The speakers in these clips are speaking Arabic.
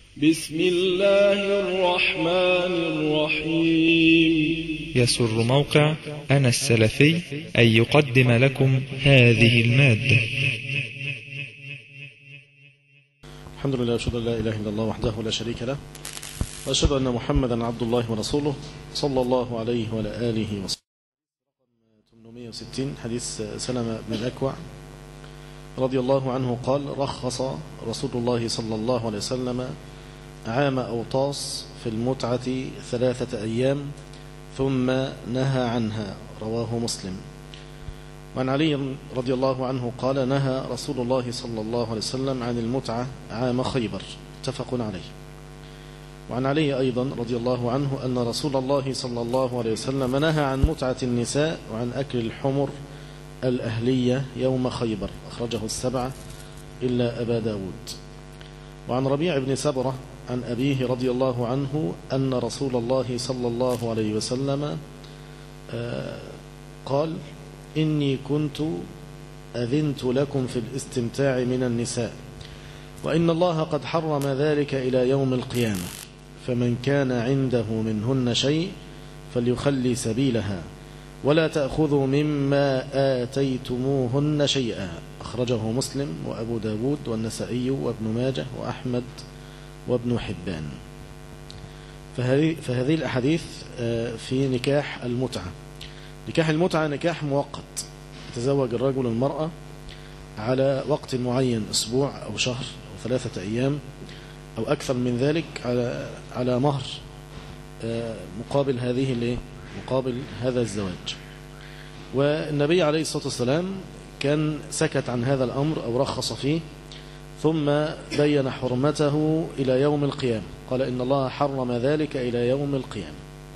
بسم الله الرحمن الرحيم. يسر موقع أنا السلفي أن يقدم لكم هذه المادة. الحمد لله، أشهد أن لا إله إلا الله وحده لا شريك له، وأشهد أن محمدا عبد الله ورسوله صلى الله عليه وعلى آله وصحبه. 860 حديث سلمة بن الأكوع رضي الله عنه قال: رخص رسول الله صلى الله عليه وسلم عام أوطاس في المتعة 3 أيام ثم نهى عنها، رواه مسلم. وعن علي رضي الله عنه قال: نهى رسول الله صلى الله عليه وسلم عن المتعة عام خيبر، متفق عليه. وعن علي أيضا رضي الله عنه أن رسول الله صلى الله عليه وسلم نهى عن متعة النساء وعن أكل الحمر الأهلية يوم خيبر، أخرجه 7 إلا أبا داود. وعن ربيع بن سبرة عن أبيه رضي الله عنه أن رسول الله صلى الله عليه وسلم قال: إني كنت أذنت لكم في الاستمتاع من النساء، وإن الله قد حرم ذلك إلى يوم القيامة، فمن كان عنده منهن شيء فليخلي سبيلها، ولا تأخذوا مما آتيتموهن شيئا، أخرجه مسلم وأبو داود والنسائي وابن ماجه وأحمد وابن حبان. فهذه الأحاديث في نكاح المتعة. نكاح المتعة نكاح مؤقت، يتزوج الرجل المرأة على وقت معين، أسبوع أو شهر أو 3 أيام أو أكثر من ذلك، على مهر مقابل هذا الزواج. والنبي عليه الصلاة والسلام كان سكت عن هذا الأمر أو رخص فيه، ثم بين حرمته إلى يوم القيامة، قال: إن الله حرم ذلك إلى يوم القيامة.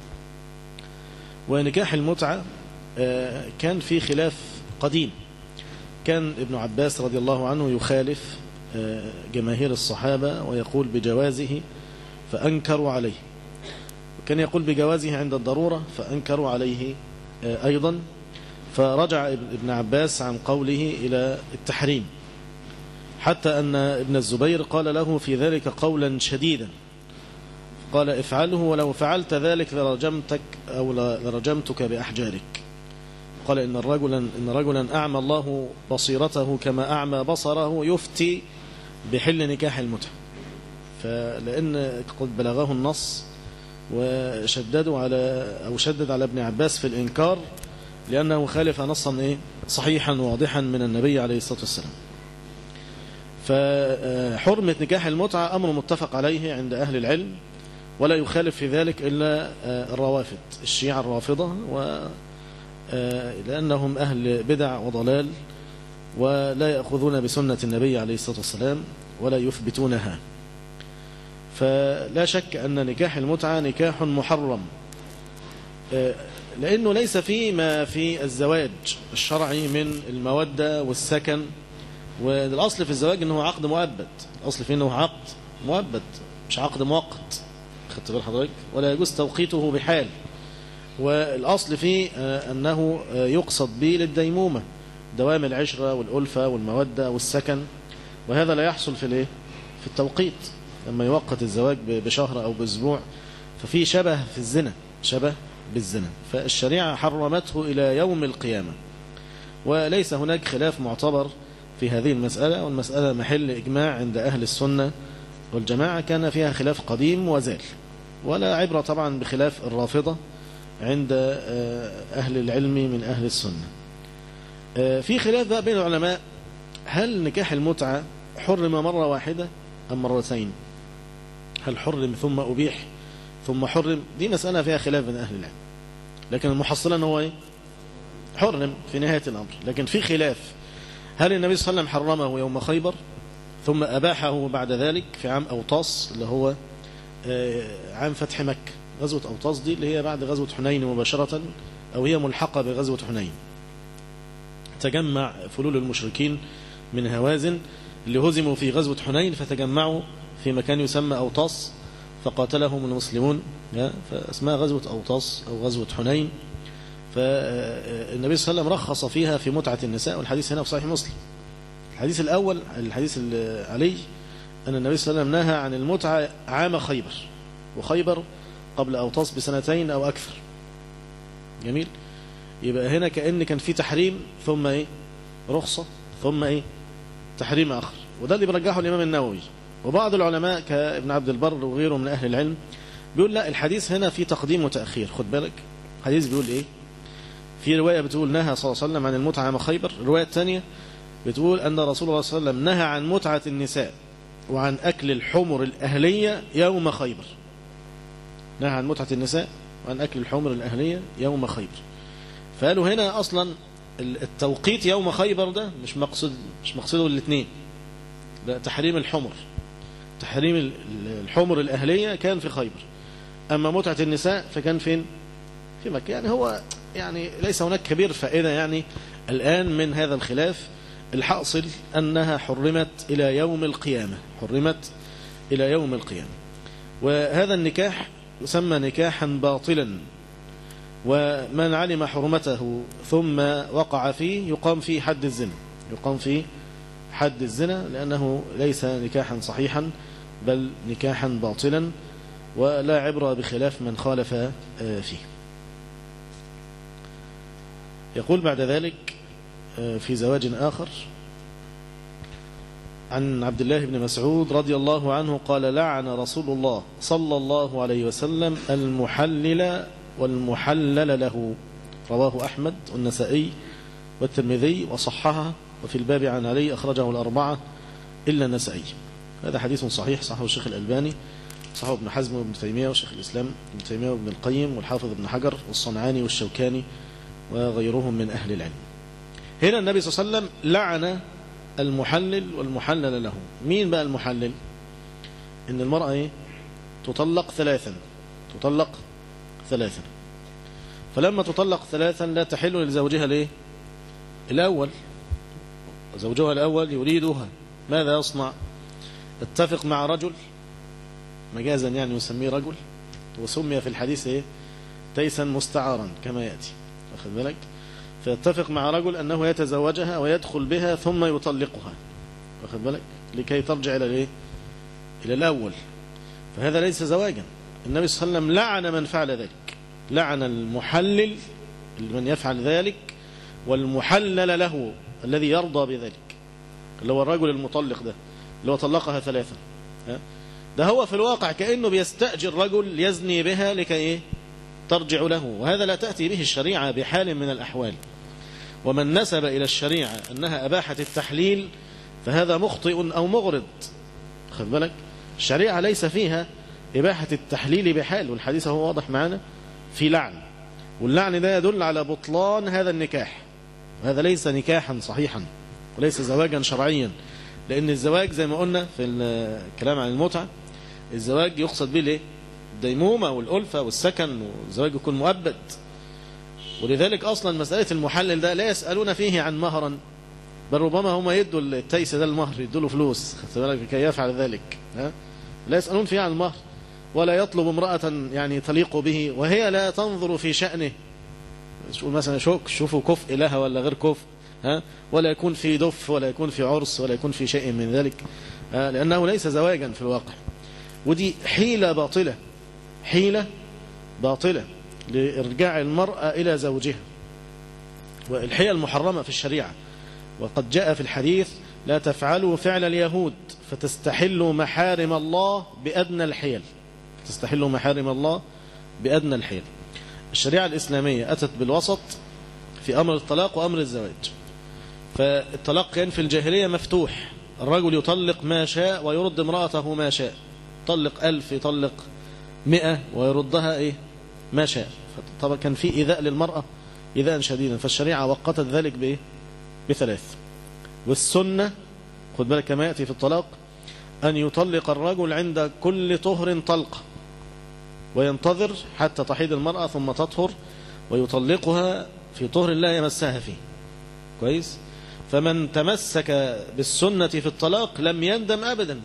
ونكاح المتعة كان في خلاف قديم، كان ابن عباس رضي الله عنه يخالف جماهير الصحابة ويقول بجوازه فأنكروا عليه، وكان يقول بجوازه عند الضرورة فأنكروا عليه أيضا، فرجع ابن عباس عن قوله إلى التحريم، حتى أن ابن الزبير قال له في ذلك قولا شديدا، قال: افعله، ولو فعلت ذلك لرجمتك أو لرجمتك بأحجارك. قال: إن رجلا أعمى الله بصيرته كما أعمى بصره يفتي بحل نكاح المتعة. فلأن قد بلغه النص شدد على ابن عباس في الإنكار، لأنه خالف نصا صحيحا واضحا من النبي عليه الصلاة والسلام. فحرمة نكاح المتعة أمر متفق عليه عند أهل العلم، ولا يخالف في ذلك إلا الروافض، الشيعة الرافضة، لأنهم أهل بدع وضلال، ولا يأخذون بسنة النبي عليه الصلاة والسلام ولا يثبتونها. فلا شك أن نكاح المتعة نكاح محرم، لأنه ليس فيه ما في الزواج الشرعي من المودة والسكن. والأصل في الزواج أنه عقد مؤبد، الأصل فيه أنه عقد مؤبد مش عقد مؤقت، خدت بال حضرتك؟ ولا يجوز توقيته بحال. والأصل فيه أنه يقصد به للديمومة، دوام العشرة والألفة والمودة والسكن، وهذا لا يحصل في التوقيت. لما يوقت الزواج بشهر أو بأسبوع ففي شبه في الزنا، شبه بالزنا، فالشريعة حرمته إلى يوم القيامة. وليس هناك خلاف معتبر في هذه المسألة، والمسألة محل إجماع عند أهل السنة والجماعة، كان فيها خلاف قديم وزال، ولا عبرة طبعا بخلاف الرافضة عند أهل العلم من أهل السنة. في خلاف بقى بين العلماء، هل نكاح المتعة حرم مرة واحدة أم مرتين؟ هل حرم ثم أبيح ثم حرم؟ دي مسألة فيها خلاف بين أهل العلم، لكن المحصلة أنه حرم في نهاية الأمر. لكن في خلاف، هل النبي صلى الله عليه وسلم حرمه يوم خيبر ثم أباحه بعد ذلك في عام أوطاس، اللي هو عام فتح مكة؟ غزوة أوطاس دي اللي هي بعد غزوة حنين مباشرة، أو هي ملحقة بغزوة حنين. تجمع فلول المشركين من هوازن اللي هزموا في غزوة حنين، فتجمعوا في مكان يسمى أوطاس فقاتلهم المسلمون، فاسمها غزوة أوطاس أو غزوة حنين. فالنبي صلى الله عليه وسلم رخص فيها في متعة النساء، والحديث هنا في صحيح مسلم. الحديث الأول، الحديث علي، أن النبي صلى الله عليه وسلم نهى عن المتعة عام خيبر، وخيبر قبل أوطاس ب2 أو أكثر. جميل. يبقى هنا كان في تحريم ثم إيه رخصة ثم إيه تحريم آخر، وده اللي برجحه الإمام النووي وبعض العلماء كابن عبد البر وغيره من أهل العلم بيقول لا، الحديث هنا في تقديم وتأخير. خد بالك الحديث بيقول إيه، في رواية بتقول نهى صلى الله عليه وسلم عن المتعة عام خيبر، الرواية الثانية بتقول أن رسول الله صلى الله عليه وسلم نهى عن متعة النساء وعن أكل الحمر الأهلية يوم خيبر. نهى عن متعة النساء وعن أكل الحمر الأهلية يوم خيبر. فقالوا هنا أصلا التوقيت يوم خيبر ده مش مقصده الاثنين، لا، تحريم الحمر، تحريم الحمر الأهلية كان في خيبر، أما متعة النساء فكان فين؟ في مكة. يعني هو يعني ليس هناك كبير فائدة يعني الآن من هذا الخلاف. الحاصل أنها حرمت إلى يوم القيامة، حرمت إلى يوم القيامة. وهذا النكاح يسمى نكاحا باطلا، ومن علم حرمته ثم وقع فيه يقام فيه حد الزنا، يقام فيه حد الزنا، لأنه ليس نكاحا صحيحا بل نكاحا باطلا، ولا عبرة بخلاف من خالف فيه. يقول بعد ذلك في زواج آخر عن عبد الله بن مسعود رضي الله عنه قال لعن رسول الله صلى الله عليه وسلم المحلل والمحلل له، رواه أحمد والنسائي والترمذي وصححه، وفي الباب عن علي أخرجه الأربعة إلا النسائي. هذا حديث صحيح، صححه الشيخ الألباني، صححه ابن حزم وابن تيمية وشيخ الإسلام ابن تيمية وابن القيم والحافظ ابن حجر والصنعاني والشوكاني وغيرهم من أهل العلم. هنا النبي صلى الله عليه وسلم لعن المحلل والمحلل له. مين بقى المحلل؟ إن المرأة إيه؟ تطلق 3، تطلق 3، فلما تطلق 3 لا تحل لزوجها ليه؟ الأول، زوجها الأول يريدها، ماذا يصنع؟ اتفق مع رجل، مجازا يعني يسميه رجل، وسمي في الحديث إيه؟ تيسا مستعارا كما يأتي، واخد بالك؟ فيتفق مع رجل أنه يتزوجها ويدخل بها ثم يطلقها، واخد بالك؟ لكي ترجع إلى الإيه؟ إلى الأول. فهذا ليس زواجا. النبي صلى الله عليه وسلم لعن من فعل ذلك، لعن المحلل من يفعل ذلك، والمحلل له الذي يرضى بذلك، اللي هو الرجل المطلق ده اللي هو طلقها 3. ده هو في الواقع كأنه بيستأجر رجل يزني بها لكي إيه؟ ترجع له، وهذا لا تأتي به الشريعة بحال من الأحوال. ومن نسب إلى الشريعة أنها أباحت التحليل فهذا مخطئ أو مغرض، خذ بالك. الشريعة ليس فيها إباحة التحليل بحال، والحديث هو واضح معنا في لعن، واللعن ده يدل على بطلان هذا النكاح، وهذا ليس نكاحا صحيحا وليس زواجا شرعيا. لأن الزواج زي ما قلنا في الكلام عن المتعة، الزواج يقصد به ليه؟ الديمومة والألفة والسكن، والزواج يكون مؤبد. ولذلك أصلا مسألة المحلل ده لا يسألون فيه عن مهرا، بل ربما هم يدوا التيس ده المهر، يدوا له فلوس كي يفعل ذلك. لا يسألون فيه عن المهر، ولا يطلب امرأة يعني تليق به وهي لا تنظر في شأنه، تقول مثلا شوفوا كفء لها ولا غير كفء، ولا يكون في دف ولا يكون في عرس ولا يكون في شيء من ذلك، لأنه ليس زواجا في الواقع. ودي حيلة باطلة، حيلة باطلة لإرجاع المرأة إلى زوجها، والحيلة المحرمة في الشريعة. وقد جاء في الحديث لا تفعلوا فعل اليهود فتستحلوا محارم الله بأدنى الحيل، تستحلوا محارم الله بأدنى الحيل. الشريعة الإسلامية أتت بالوسط في أمر الطلاق وأمر الزواج. فالطلاق كان في الجاهلية مفتوح، الرجل يطلق ما شاء ويرد امرأته ما شاء، يطلق 1000 يطلق 100 ويردها إيه ما شاء. طبعا كان في إيذاء للمرأة إيذاء شديدا، فالشريعة وقتت ذلك بإيه؟ ب3. والسنة خد بالك كما يأتي في الطلاق أن يطلق الرجل عند كل طهر طلقة، وينتظر حتى تحيض المرأة ثم تطهر ويطلقها في طهر لا يمسها فيه. كويس؟ فمن تمسك بالسنة في الطلاق لم يندم أبدا.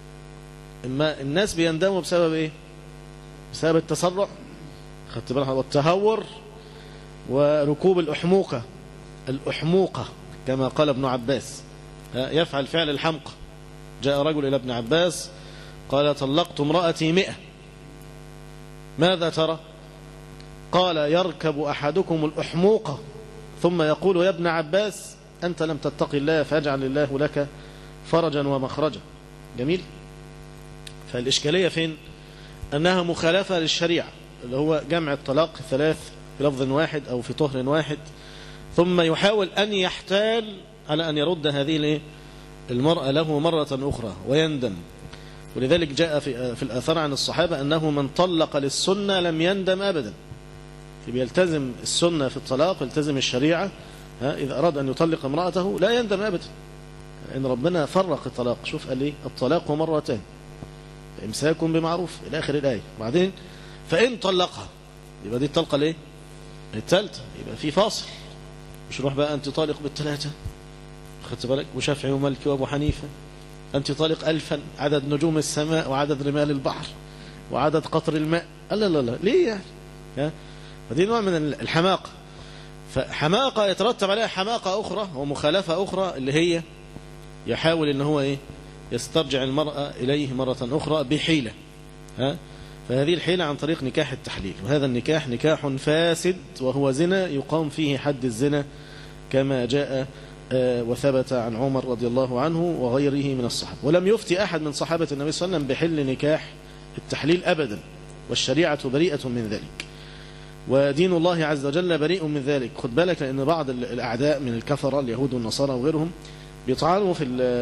إما الناس بيندموا بسبب إيه؟ بسبب التسرع، خدت بالك، والتهور وركوب الأحموقة كما قال ابن عباس، يفعل فعل الحمقى، جاء رجل إلى ابن عباس قال طلقت امرأتي 100، ماذا ترى؟ قال يركب أحدكم الأحموقة ثم يقول يا ابن عباس أنت لم تتق الله فيجعل الله لك فرجا ومخرجا. جميل. فالإشكالية فين؟ أنها مخالفة للشريعة، اللي هو جمع الطلاق 3 في لفظ واحد أو في طهر واحد، ثم يحاول أن يحتال على أن يرد هذه المرأة له مرة أخرى ويندم. ولذلك جاء في الآثار عن الصحابة أنه من طلق للسنة لم يندم أبدا. يلتزم السنة في الطلاق، يلتزم الشريعة، إذا أراد أن يطلق امرأته لا يندم أبدا، إن ربنا فرق الطلاق. شوف قال لي الطلاق مرتان، إمساك بمعروف إلى آخر الآية. بعدين فإن طلقها يبقى دي الطلقة ليه الثالثة، يبقى في فاصل، مش روح بقى أنت طالق بالثلاثة، خدت بالك، وشافعي ومالكي وأبو حنيفة أنت طالق 1000 عدد نجوم السماء وعدد رمال البحر وعدد قطر الماء. لا لا لا، ليه يعني؟ فدي نوع من الحماقة. فحماقة يترتب عليها حماقة أخرى ومخالفة أخرى، اللي هي يحاول إن هو يسترجع المرأة إليه مرة أخرى بحيلة. فهذه الحيلة عن طريق نكاح التحليل، وهذا النكاح نكاح فاسد وهو زنا يقام فيه حد الزنا كما جاء وثبت عن عمر رضي الله عنه وغيره من الصحابة. ولم يفتي أحد من صحابة النبي صلى الله عليه وسلم بحل نكاح التحليل أبدا، والشريعة بريئة من ذلك، ودين الله عز وجل بريء من ذلك. خد بالك، لأن بعض الأعداء من الكفرة اليهود والنصارى وغيرهم بيطعنوا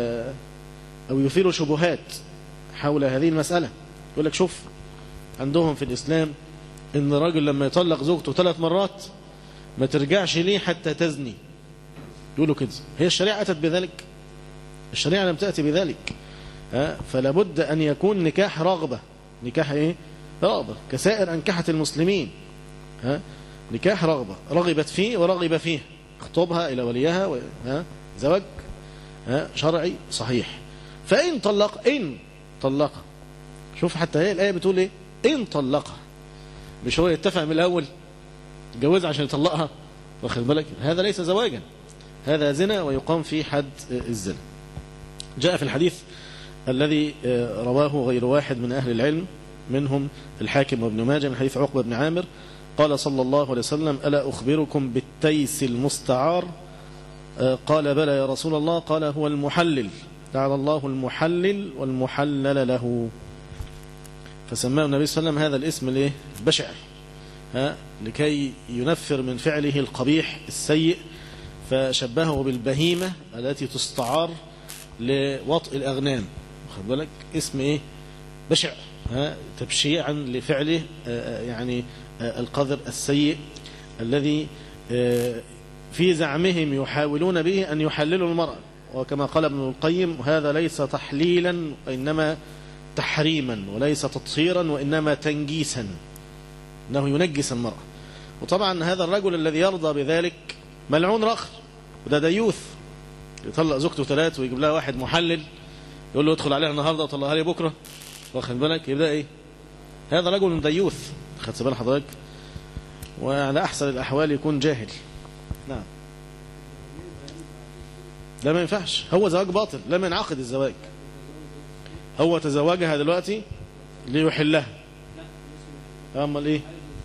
أو يثيروا شبهات حول هذه المسألة. يقول لك شوف عندهم في الإسلام إن الرجل لما يطلق زوجته 3 مرات ما ترجعش ليه حتى تزني. يقولوا كده. هي الشريعة أتت بذلك؟ الشريعة لم تأتي بذلك. فلا بد أن يكون نكاح رغبة. نكاح رغبة كسائر أنكحة المسلمين. نكاح رغبة، رغبت فيه ورغب فيه، اخطبها إلى وليها زواج شرعي صحيح. فإن طلق شوف حتى هي الآية بتقول إيه؟ إن طلقها، مش هو يتفق من الأول جوز عشان يطلقها، واخد بالك؟ هذا ليس زواجا، هذا زنا ويقام فيه حد الزنا. جاء في الحديث الذي رواه غير واحد من أهل العلم منهم الحاكم وابن ماجه من حديث عقبة بن عامر قال صلى الله عليه وسلم ألا أخبركم بالتيس المستعار؟ قال بلى يا رسول الله. قال هو المحلل، جعل الله المحلل والمحلل له. فسماه النبي صلى الله عليه وسلم هذا الاسم البشع، لكي ينفر من فعله القبيح السيء، فشبهه بالبهيمة التي تستعار لوطء الأغنام. واخد بالك؟ اسم بشع، تبشيعا لفعله يعني القذر السيء الذي في زعمهم يحاولون به أن يحللوا المرأة. وكما قال ابن القيم هذا ليس تحليلا وإنما تحريما، وليس تطهيرا وإنما تنجيسا، أنه ينجس المرأة. وطبعا هذا الرجل الذي يرضى بذلك ملعون رخر، وده ديوث يطلق زوجته 3 ويجيب لها واحد محلل يقول له ادخل عليها النهارده وطلقها لي بكره، واخد بالك؟ يبقى هذا رجل ديوث، خدت بال حضرتك؟ وعلى أحسن الأحوال يكون جاهل. نعم، ده ما ينفعش، هو زواج باطل، لم ينعقد الزواج. هو تزوجها دلوقتي ليحلها، امال ايه؟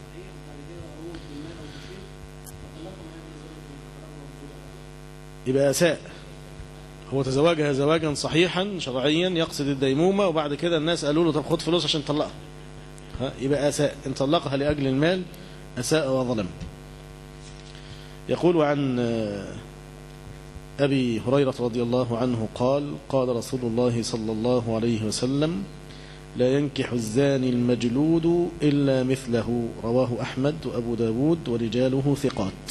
يبقى اساء. هو تزوجها زواجا صحيحا شرعيا يقصد الديمومه، وبعد كده الناس قالوا له طب خد فلوس عشان تطلقها، يبقى اساء. ان طلقها لاجل المال اساء وظلم. يقول عن أبي هريرة رضي الله عنه قال قال رسول الله صلى الله عليه وسلم لا ينكح الزاني المجلود إلا مثله، رواه أحمد وأبو داود ورجاله ثقات.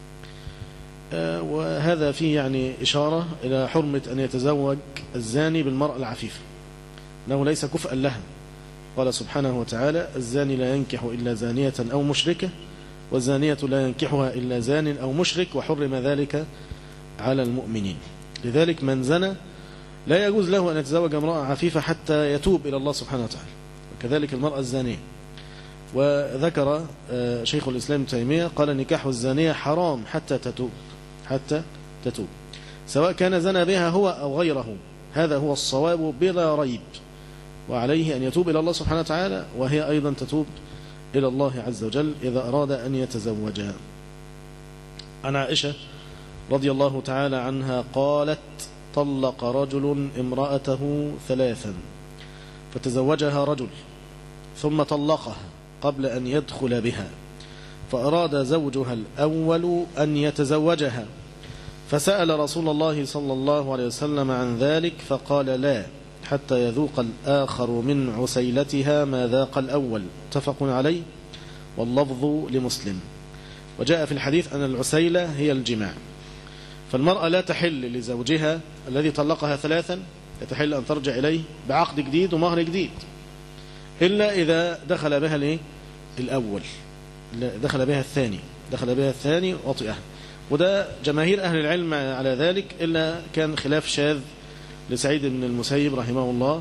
وهذا فيه يعني إشارة إلى حرمة أن يتزوج الزاني بالمرأة العفيفة، أنه ليس كفءا لها. قال سبحانه وتعالى الزاني لا ينكح إلا زانية أو مشركة، والزانية لا ينكحها إلا زان أو مشرك، وحرم ذلك على المؤمنين. لذلك من زنى لا يجوز له أن يتزوج امرأة عفيفة حتى يتوب إلى الله سبحانه وتعالى، وكذلك المرأة الزانية. وذكر شيخ الإسلام تيمية قال نكاح الزانية حرام حتى تتوب، سواء كان زنى بها هو أو غيره. هذا هو الصواب بلا ريب، وعليه أن يتوب إلى الله سبحانه وتعالى، وهي أيضا تتوب إلى الله عز وجل إذا أراد أن يتزوجها. عن عائشة رضي الله تعالى عنها قالت: طلق رجل امرأته 3 فتزوجها رجل ثم طلقها قبل أن يدخل بها، فأراد زوجها الأول أن يتزوجها، فسأل رسول الله صلى الله عليه وسلم عن ذلك فقال: لا، حتى يذوق الآخر من عسيلتها ما ذاق الأول. متفق عليه، واللفظ لمسلم. وجاء في الحديث أن العسيلة هي الجماع، فالمرأة لا تحل لزوجها الذي طلقها 3 يتحل أن ترجع إليه بعقد جديد ومهر جديد، إلا إذا دخل بها الأول، دخل بها الثاني وطئها. وده جماهير أهل العلم على ذلك، إلا كان خلاف شاذ لسعيد بن المسيب رحمه الله،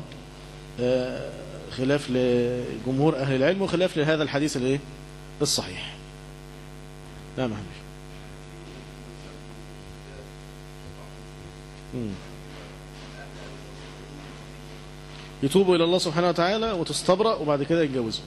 خلاف لجمهور أهل العلم وخلاف لهذا الحديث الصحيح. نعم. يتوبوا إلى الله سبحانه وتعالى وتستبرأ وبعد كده يتجوزوا.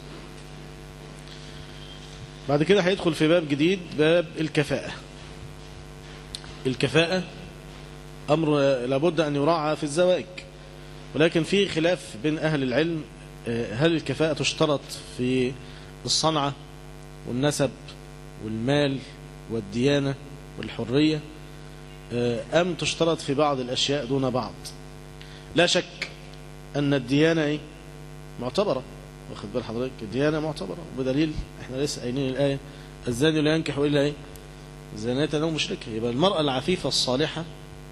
بعد كده هيدخل في باب جديد، باب الكفاءة. الكفاءة أمر لابد أن يراعى في الزواج، ولكن في خلاف بين أهل العلم، هل الكفاءة تشترط في الصنعة والنسب والمال والديانة والحرية، أم تشترط في بعض الأشياء دون بعض؟ لا شك أن الديانة معتبرة، واخد بال حضرتك؟ الديانة معتبرة، بدليل احنا لسه قايلين الآية: الزاني لا ينكح إلا زانية أو مشركة. يبقى المرأة العفيفة الصالحة،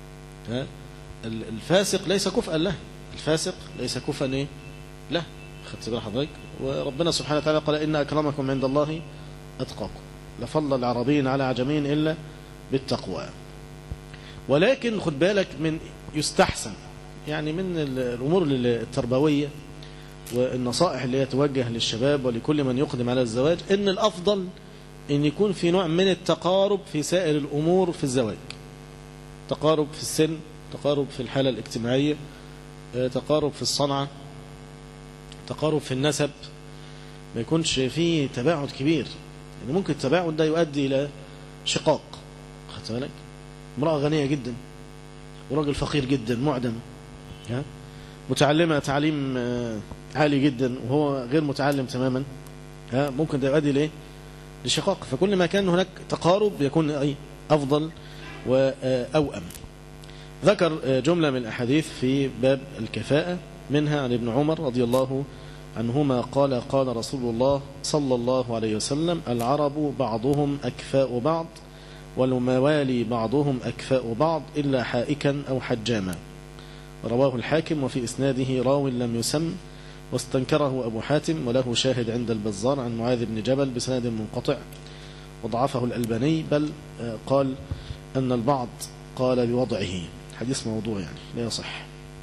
الفاسق ليس كفءا له، الفاسق ليس كفءا له، خدت بال حضرتك؟ وربنا سبحانه وتعالى قال: إن أكرمكم عند الله أتقاكم، لفضل العربيين على عجمين إلا بالتقوى. ولكن خد بالك، من يستحسن يعني من الأمور التربوية والنصائح اللي يتوجه للشباب ولكل من يقدم على الزواج، إن الأفضل إن يكون في نوع من التقارب في سائر الأمور في الزواج، تقارب في السن، تقارب في الحالة الاجتماعية، تقارب في الصنعة، تقارب في النسب، ما يكونش فيه تباعد كبير، يعني ممكن التباعد ده يؤدي إلى شقاق. خدت بالك؟ امرأة غنية جدا وراجل فقير جدا معدم، متعلمة تعليم عالي جدا وهو غير متعلم تماما، ممكن ده يؤدي لشقاق. فكل ما كان هناك تقارب يكون أفضل وأوأم. ذكر جملة من الأحاديث في باب الكفاءة، منها عن ابن عمر رضي الله عنهما قال: قال رسول الله صلى الله عليه وسلم: العرب بعضهم أكفاء بعض، والموالي بعضهم أكفاء بعض، إلا حائكا أو حجاما. رواه الحاكم، وفي إسناده راو لم يسم، واستنكره أبو حاتم، وله شاهد عند البزار عن معاذ بن جبل بسند منقطع، وضعفه الألباني، بل قال أن البعض قال بوضعه، حديث موضوع يعني لا يصح.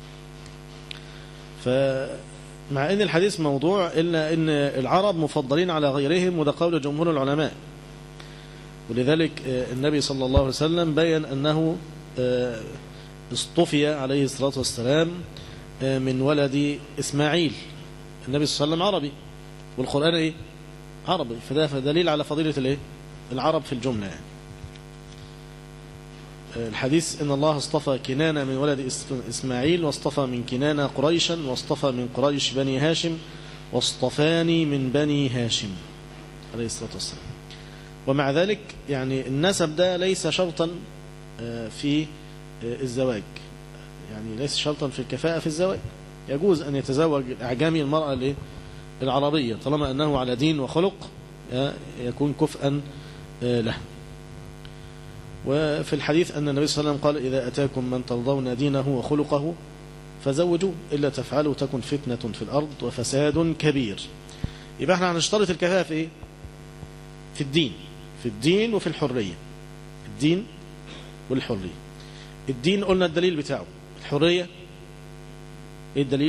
فمع أن الحديث موضوع، إلا أن العرب مفضلين على غيرهم، وده قول جمهور العلماء. ولذلك النبي صلى الله عليه وسلم بيّن أنه اصطفي عليه الصلاة والسلام من ولد إسماعيل. النبي صلى الله عليه وسلم عربي، والقرآن عربي، فده دليل على فضيلة العرب في الجملة يعني. الحديث: إن الله اصطفى كنانة من ولد إسماعيل، واصطفى من كنانة قريشا، واصطفى من قريش بني هاشم، واصطفاني من بني هاشم، عليه الصلاة والسلام. ومع ذلك يعني النسب ده ليس شرطا في الزواج، يعني ليس شرطا في الكفاءة في الزواج. يجوز أن يتزوج الأعجمي المرأة العربية طالما أنه على دين وخلق يكون كفءا له. وفي الحديث أن النبي صلى الله عليه وسلم قال: إذا أتاكم من ترضون دينه وخلقه فزوجوه، إلا تفعلوا تكن فتنة في الأرض وفساد كبير. يبقى احنا هنشترط الكفاءة في إيه؟ في الدين، في الدين وفي الحرية. الدين والحرية. الدين قلنا الدليل بتاعه، الحرية ايه الدليل؟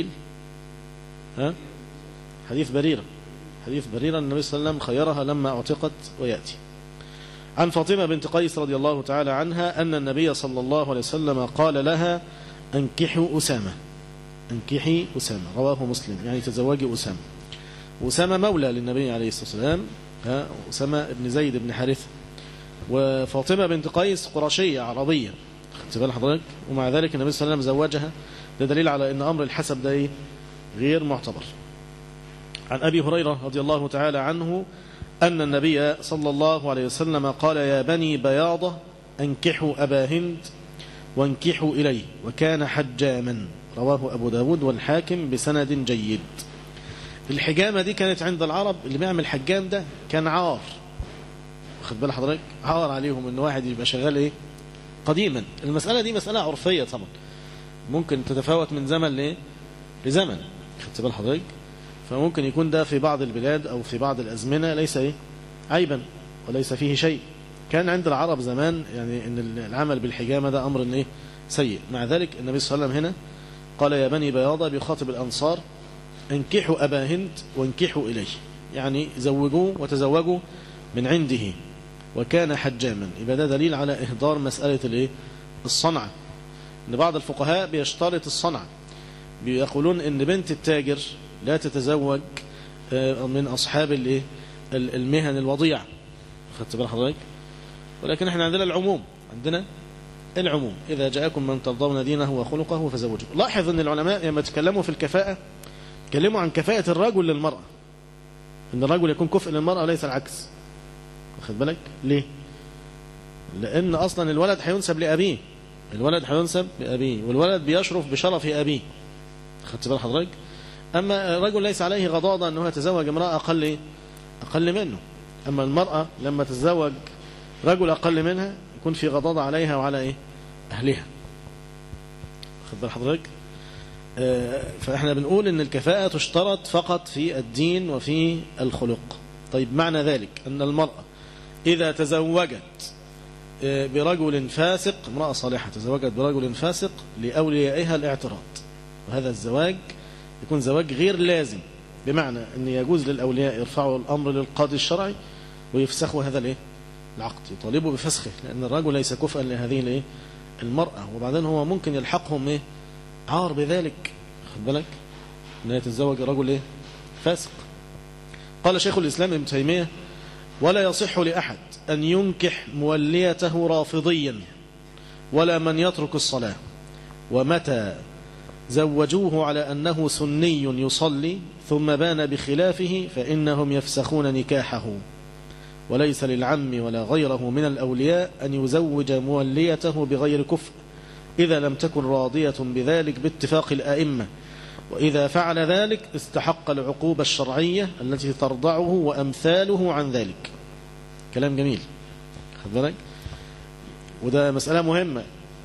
حديث بريرة، حديث بريرة النبي صلى الله عليه وسلم خيرها لما اعتقت ويأتي. عن فاطمة بنت قيس رضي الله تعالى عنها أن النبي صلى الله عليه وسلم قال لها: أنكحوا أسامة، أنكحي أسامة، رواه مسلم، يعني تزوجي أسامة. أسامة مولى للنبي عليه الصلاة والسلام، أسامة بن زيد بن حارثة. وفاطمة بنت قيس قرشية عربية، خدت بال حضرتك، ومع ذلك النبي صلى الله عليه وسلم زوجها. ده دليل على أن أمر الحسب ده إيه؟ غير معتبر. عن أبي هريرة رضي الله تعالى عنه أن النبي صلى الله عليه وسلم قال: يا بني بياضة أنكحوا أبا هند وانكحوا إليه وكان حجاما، رواه أبو داود والحاكم بسند جيد. الحجامة دي كانت عند العرب، اللي بيعمل حجام ده كان عار، خد بال حضرتك، عار عليهم ان واحد يبقى شغال ايه قديما. المسألة دي مسألة عرفية طبعا، ممكن تتفاوت من زمن لايه لزمن، خدت بال حضرتك. فممكن يكون ده في بعض البلاد او في بعض الازمنة ليس ايه عيبا وليس فيه شيء. كان عند العرب زمان يعني ان العمل بالحجامة ده امر ايه سيء. مع ذلك النبي صلى الله عليه وسلم هنا قال: يا بني بياضة، بيخاطب الانصار: انكحوا أبا هند وانكحوا إليه، يعني زوجوه وتزوجوا من عنده وكان حجاما. يبقى ده دليل على إهدار مسألة الايه الصنعة. إن بعض الفقهاء بيشترط الصنعة، بيقولون إن بنت التاجر لا تتزوج من أصحاب الايه المهن الوضيعة، خدت بال حضرتك. ولكن احنا عندنا العموم، عندنا العموم: إذا جاءكم من ترضون دينه وخلقه فزوجوه. لاحظ أن العلماء لما تكلموا في الكفاءة تكلموا عن كفاءة الرجل للمرأة، إن الرجل يكون كفء للمرأة وليس العكس، واخد بالك ليه؟ لأن أصلا الولد هينسب لأبيه، الولد هينسب لأبيه، والولد بيشرف بشرف أبيه، خدت بال حضرتك. أما الرجل ليس عليه غضاضة أنه يتزوج امرأة أقل منه. أما المرأة لما تتزوج رجل أقل منها يكون في غضاضة عليها وعلى إيه أهلها، خد بال حضرتك. فإحنا بنقول إن الكفاءة تشترط فقط في الدين وفي الخلق. طيب معنى ذلك أن المرأة إذا تزوجت برجل فاسق، امرأة صالحة تزوجت برجل فاسق، لأوليائها الاعتراض، وهذا الزواج يكون زواج غير لازم، بمعنى أن يجوز للأولياء يرفعوا الأمر للقاضي الشرعي ويفسخوا هذا الايه العقد، يطالبوا بفسخه، لأن الرجل ليس كفءا لهذه الايه المرأة. وبعدين هو ممكن يلحقهم ايه عار بذلك، خد بالك، أن يتزوج رجل ايه فاسق. قال شيخ الإسلام ابن تيمية: ولا يصح لأحد أن ينكح موليته رافضيا ولا من يترك الصلاة، ومتى زوجوه على أنه سني يصلي ثم بان بخلافه فإنهم يفسخون نكاحه، وليس للعم ولا غيره من الأولياء أن يزوج موليته بغير كفء إذا لم تكن راضية بذلك باتفاق الآئمة، وإذا فعل ذلك استحق العقوبة الشرعية التي ترضعه وأمثاله عن ذلك. كلام جميل، خد بالك، وده مسألة مهمة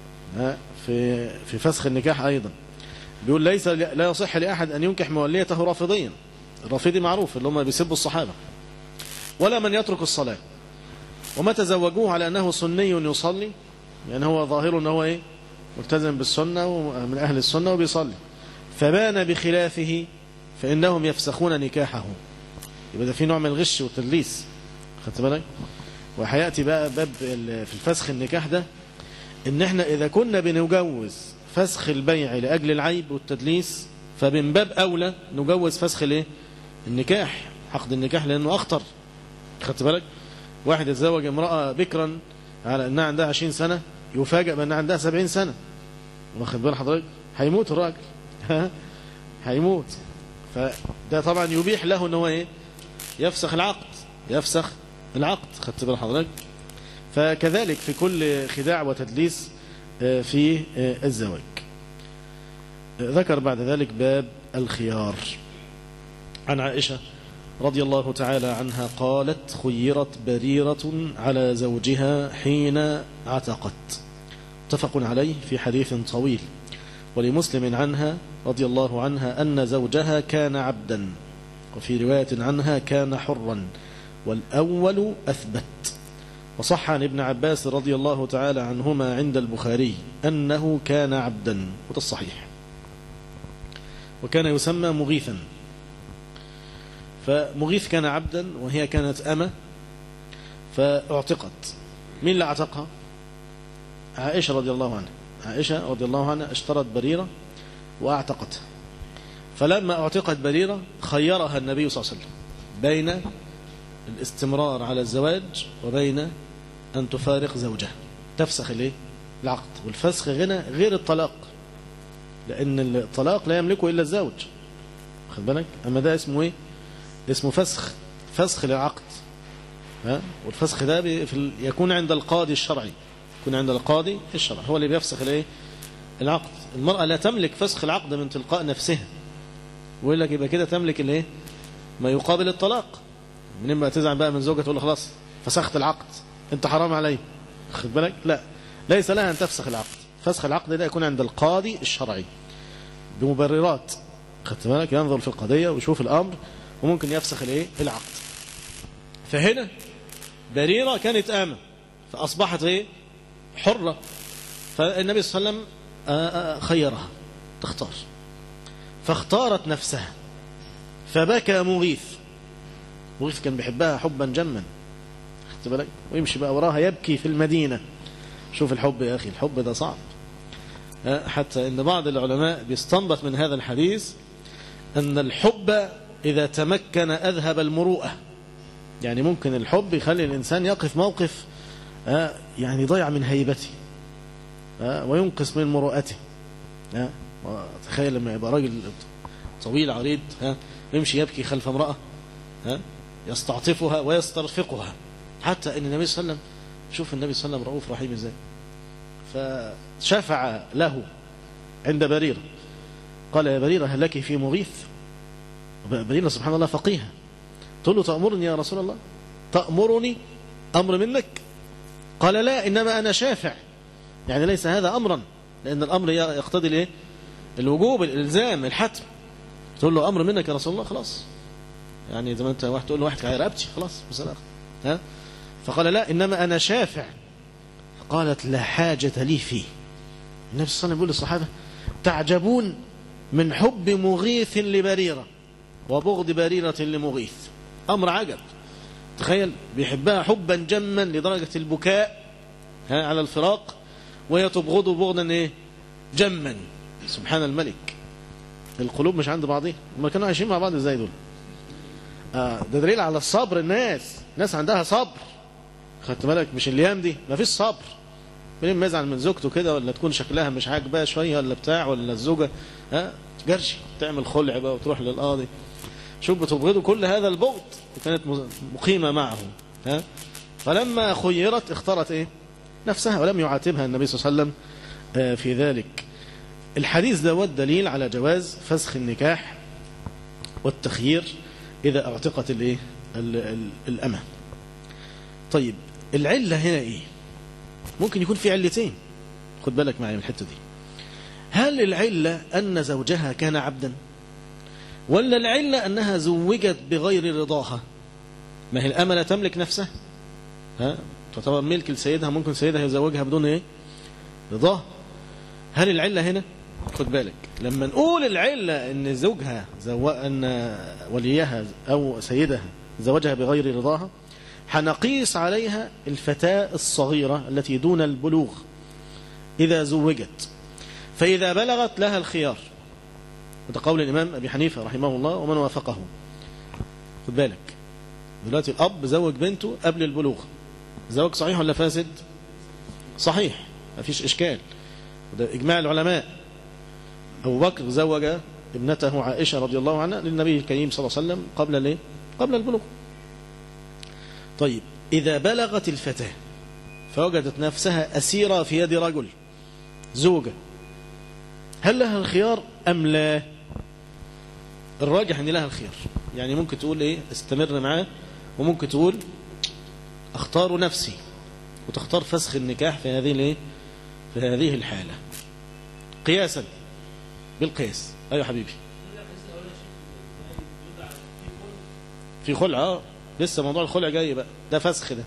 في فسخ النكاح أيضا. بيقول لا يصح لأحد أن ينكح موليته رافضيا، الرافضي معروف اللي هم بيسبوا الصحابة، ولا من يترك الصلاة، وما تزوجوه على أنه سني يصلي، يعني هو ظاهره أنه ايه ملتزم بالسنة ومن أهل السنة وبيصلي، فبان بخلافه فإنهم يفسخون نكاحه. يبقى ده في نوع من الغش والتدليس، خدت بالك. وحياتي بقى باب في الفسخ النكاح ده، ان احنا اذا كنا بنجوز فسخ البيع لأجل العيب والتدليس، فمن باب أولى نجوز فسخ الايه النكاح، عقد النكاح، لأنه أخطر، خدت بالك. واحد يتزوج امرأة بكرا على أنها عندها 20 سنة يفاجأ بأنها عندها 70 سنة، واخد بال حضرتك، هيموت الراجل هيموت. فده طبعا يبيح له ان هو ايه يفسخ العقد، خدت بال حضرتك. فكذلك في كل خداع وتدليس في الزواج. ذكر بعد ذلك باب الخيار. عن عائشة رضي الله تعالى عنها قالت: خيرت بريرة على زوجها حين عتقت، متفق عليه في حديث طويل. ولمسلم عنها رضي الله عنها أن زوجها كان عبدا، وفي رواية عنها كان حرا، والأول أثبت. وصح عن ابن عباس رضي الله تعالى عنهما عند البخاري أنه كان عبدا، وده الصحيح، وكان يسمى مغيثا. فمغيث كان عبدا وهي كانت أمة، فاعتقت. مين اللي اعتقها؟ عائشة رضي الله عنها. عائشة رضي الله عنها اشترت بريرة وأعتقتها، فلما اعتقت بريرة خيرها النبي صلى الله عليه وسلم بين الاستمرار على الزواج وبين أن تفارق زوجها، تفسخ العقد. والفسخ غير الطلاق، لأن الطلاق لا يملكه إلا الزوج، خد بالك. أما ده اسمه إيه؟ اسمه فسخ للعقد. والفسخ ده يكون عند القاضي الشرعي، يكون عند القاضي الشرعي هو اللي بيفسخ العقد. المرأة لا تملك فسخ العقد من تلقاء نفسها، ويقول لك يبقى كده تملك ما يقابل الطلاق. من ما تزعل بقى من زوجها تقول له خلاص فسخت العقد انت حرام علي، خد بالك. لا، ليس لها ان تفسخ العقد. فسخ العقد ده يكون عند القاضي الشرعي بمبررات، خدت بالك، ينظر في القضية ويشوف الامر وممكن يفسخ العقد. فهنا بريرة كانت آمة فأصبحت حرة، فالنبي صلى الله عليه وسلم خيرها تختار، فاختارت نفسها، فبكى مغيث كان بيحبها حبا جما، خدت بالك، ويمشي بقى وراها يبكي في المدينة. شوف الحب يا أخي، الحب ده صعب. حتى إن بعض العلماء بيستنبط من هذا الحديث أن الحب إذا تمكن أذهب المروءة. يعني ممكن الحب يخلي الإنسان يقف موقف يعني ضيع من هيبته وينقص من مروءته. تخيل لما يبقى راجل طويل عريض يمشي يبكي خلف امرأة يستعطفها ويسترفقها، حتى ان النبي صلى الله عليه وسلم، شوف النبي صلى الله عليه وسلم رؤوف رحيم ازاي، فشفع له عند بريرة، قال يا بريرة هل لك في مغيث؟ بريرة سبحان الله فقيها، تقول له تأمرني يا رسول الله؟ تأمرني أمر منك؟ قال لا، إنما أنا شافع. يعني ليس هذا أمرا، لأن الأمر يقتضي الوجوب، الإلزام، الحتم. تقول له أمر منك يا رسول الله، خلاص. يعني زي ما أنت واحد تقول له واحد رقبتي، خلاص مسألة. فقال لا، إنما أنا شافع. قالت لا حاجة لي فيه. النبي صلى الله عليه وسلم يقول للصحابة تعجبون من حب مغيث لبريرة وبغض بريرة لمغيث. أمر عجب. تخيل بيحبها حبا جما لدرجة البكاء على الفراق، وهي تبغضه بغضا جما. سبحان الملك، القلوب مش عند بعضها. هم كانوا عايشين مع بعض ازاي دول؟ ده دليل على الصبر. الناس عندها صبر، خدت بالك، مش الايام دي ما فيش صبر. منين ما يزعل من زوجته كده، ولا تكون شكلها مش عاجباه شويه ولا بتاع، ولا الزوجه جرشي تعمل خلع بقى وتروح للقاضي. شوف بتبغضه كل هذا البغض، وكانت مقيمه معه. فلما خيرت اختارت نفسها، ولم يعاتبها النبي صلى الله عليه وسلم في ذلك. الحديث ده دليل على جواز فسخ النكاح والتخيير إذا اعتقت الأمة. طيب العلة هنا ممكن يكون في علتين، خد بالك معي من الحتة دي. هل العلة أن زوجها كان عبدا، ولا العلة أنها زوجت بغير رضاها؟ ما هي الأمة لا تملك نفسها، تعتبر ملك لسيدها، ممكن سيدها يزوجها بدون رضاه. هل العلة هنا؟ خد بالك، لما نقول العلة ان زوجها ان وليها او سيدها زوجها بغير رضاها، حنقيس عليها الفتاة الصغيرة التي دون البلوغ إذا زوجت، فإذا بلغت لها الخيار. هذا قول الإمام أبي حنيفة رحمه الله ومن وافقه. خد بالك، دلوقتي الأب زوج بنته قبل البلوغ، زواج صحيح ولا فاسد؟ صحيح، ما فيش إشكال، وده إجماع العلماء. أبو بكر زوج ابنته عائشة رضي الله عنها للنبي الكريم صلى الله عليه وسلم قبل البلوغ. طيب إذا بلغت الفتاة فوجدت نفسها أسيرة في يد رجل، زوجة، هل لها الخيار أم لا؟ الراجح أن لها الخيار. يعني ممكن تقول استمر معاه، وممكن تقول أختار نفسي، وتختار فسخ النكاح في هذه الحالة قياسا بالقياس. أيوة حبيبي، في خلع لسه موضوع الخلع جاي بقى، ده فسخ ده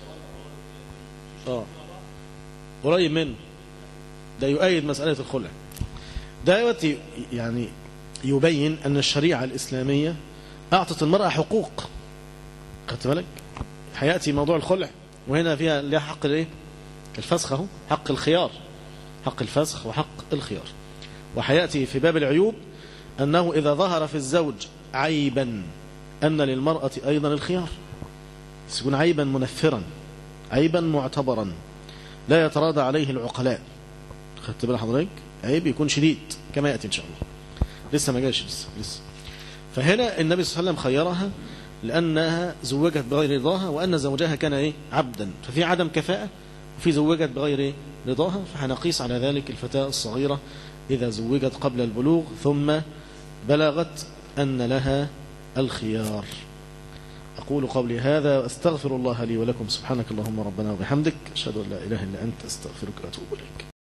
قريب منه، ده يؤيد مسألة الخلع. ده يعني يبين أن الشريعة الإسلامية أعطت المرأة حقوق، خدت بالك. هيأتي موضوع الخلع، وهنا فيها لها حق الفسخ، حق الخيار، حق الفسخ وحق الخيار. وحياتي في باب العيوب أنه إذا ظهر في الزوج عيبا أن للمرأة أيضا الخيار، يكون عيبا منفرا، عيبا معتبرا لا يتراضى عليه العقلاء. خدت بال حضرتك؟ عيب يكون شديد كما يأتي إن شاء الله، لسه ما جاش لسه. فهنا النبي صلى الله عليه وسلم خيرها لأنها زوجت بغير رضاها، وأن زوجها كان عبدا، ففي عدم كفاءة، وفي زوجت بغير رضاها. فهنقيس على ذلك الفتاة الصغيرة إذا زوجت قبل البلوغ ثم بلغت أن لها الخيار. أقول قولي هذا وأستغفر الله لي ولكم. سبحانك اللهم ربنا وبحمدك، أشهد أن لا إله إلا أنت، أستغفرك وأتوب إليك.